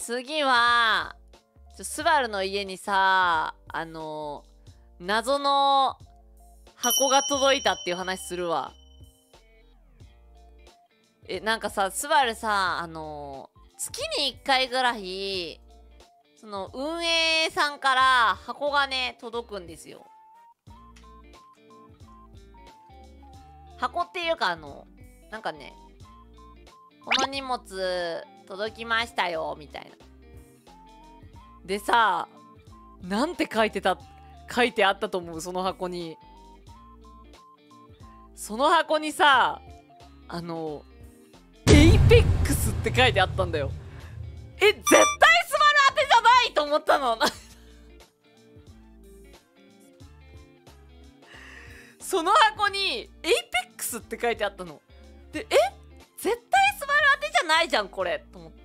次はスバルの家にさ謎の箱が届いたっていう話するわ。なんかさ、スバルさ月に1回ぐらいその運営さんから箱がね届くんですよ。箱っていうかなんかね、この荷物届きましたよみたいな。でさ、なんて書いてあったと思う？その箱に。その箱にさ、エイペックスって書いてあったんだよ。絶対スバル当てじゃないと思ったの。その箱にエイペックスって書いてあったの。で、絶対スバル当てじゃないじゃんこれと思って。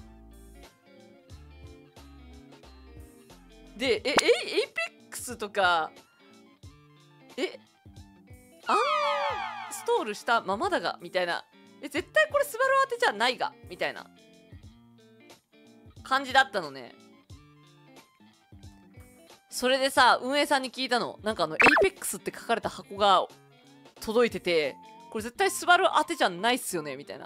で、エイペックスとかアンストールしたままだがみたいな、絶対これスバル当てじゃないがみたいな感じだったのね。それでさ、運営さんに聞いたの。なんかエイペックスって書かれた箱が届いてて、これ絶対スバル当てじゃないっすよねみたいな。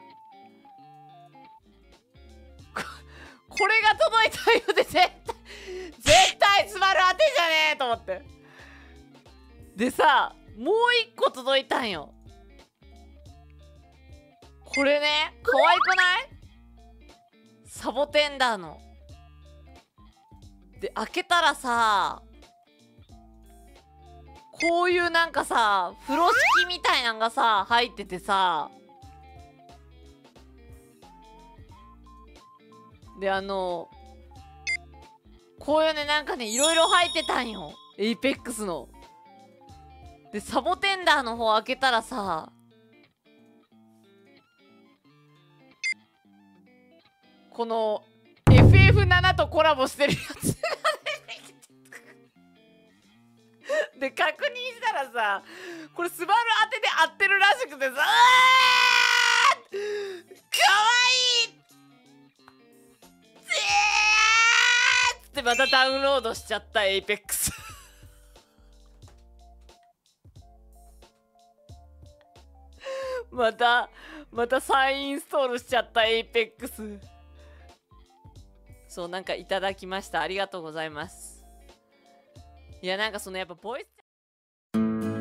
これが届いたよって絶対スバル当てじゃねえと思って。でさ、もう一個届いたんよ。これね、可愛くない？サボテンダーの。で、開けたらさ、こういうなんかさ、風呂敷みたいなんがさ、入っててさ、で、こういうね、なんかね、いろいろ入ってたんよ。エイペックスの。で、サボテンダーの方開けたらさ、この FF7 とコラボしてるやつが出てきてで、確認したらさ、これスバル当てで合ってるらしくてさ、かわいいってまたダウンロードしちゃったエイペックス。また再インストールしちゃったエイペックス。そう、なんかいただきました。ありがとうございます。いや、なんかやっぱボイス